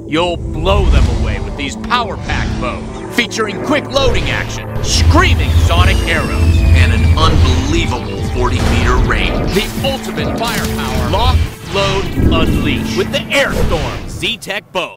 You'll blow them away with these power-packed bows, featuring quick loading action, screaming sonic arrows, and an unbelievable 40-meter range. The ultimate firepower. Lock, load, unleash with the Air Storm Z-Tek Bow.